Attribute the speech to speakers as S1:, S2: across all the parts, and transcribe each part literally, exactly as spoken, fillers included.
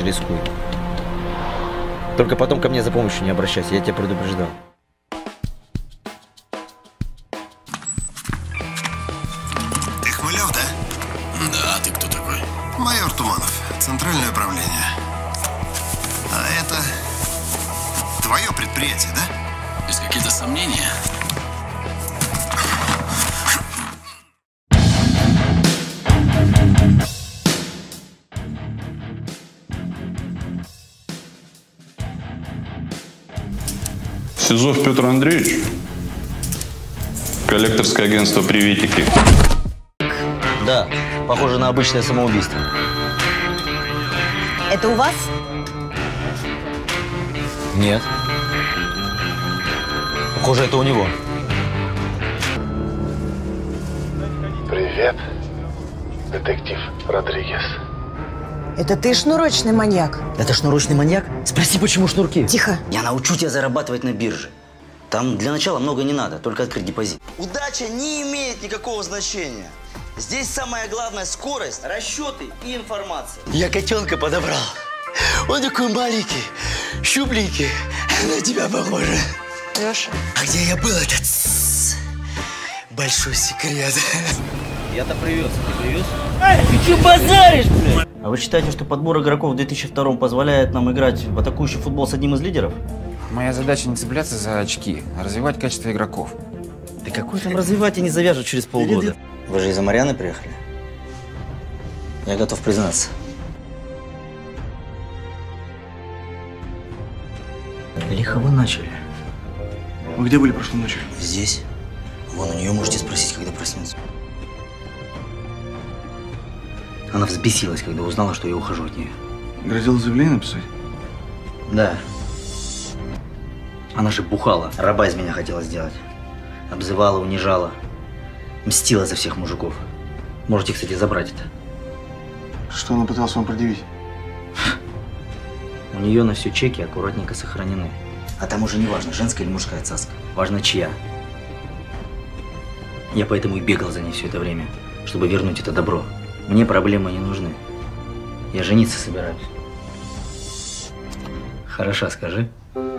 S1: рискуй. Только потом ко мне за помощью не обращайся, я тебя предупреждал.
S2: Ты Хмылев, да?
S3: Да, ты кто такой?
S2: Майор Туманов, Центральное управление. А это твое предприятие, да?
S3: Есть какие-то сомнения?
S4: Сизов Петр Андреевич. Коллекторское агентство «Приветики».
S1: Да, похоже на обычное самоубийство.
S5: Это у вас?
S1: Нет. Похоже, это у него.
S6: Привет, детектив Родригес.
S5: Это ты шнурочный маньяк?
S7: Это шнурочный маньяк? Спроси, почему шнурки?
S5: Тихо.
S7: Я научу тебя зарабатывать на бирже. Там для начала много не надо, только открыть депозит.
S8: Удача не имеет никакого значения. Здесь самое главное скорость, расчеты и информация.
S7: Я котенка подобрал. Он такой маленький, щупленький. На тебя похоже.
S5: Леша.
S7: А где я был этот? Большой секрет.
S1: Я-то привез, ты привез?
S7: Ты что базаришь, блядь? А вы считаете, что подбор игроков в две тысячи втором позволяет нам играть в атакующий футбол с одним из лидеров?
S9: Моя задача не цепляться за очки, а развивать качество игроков.
S7: Да какой там развивать и не завяжут через полгода? Вы же из-за Марьяны приехали? Я готов признаться. Лихо вы начали.
S6: Вы где были прошлой ночью?
S7: Здесь. Вон, у нее можете спросить, когда проснется. Она взбесилась, когда узнала, что я ухожу от нее.
S6: Грозил заявление написать?
S7: Да. Она же бухала, раба из меня хотела сделать. Обзывала, унижала. Мстила за всех мужиков. Можете, кстати, забрать это.
S6: Что она пыталась вам предъявить?
S7: У нее на все чеки аккуратненько сохранены. А там уже не важно, женская или мужская цаска. Важно, чья. Я поэтому и бегал за ней все это время, чтобы вернуть это добро. Мне проблемы не нужны. Я жениться собираюсь. Хороша, скажи.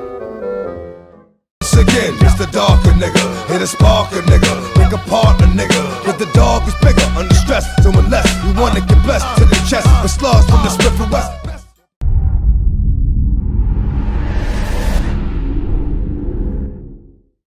S10: Again, it's the darker nigga, hit a sparker nigga, make a partner nigga, but the dog is bigger, under stress, so unless you wanna get blessed to the chest, the slugs from the Smith and West.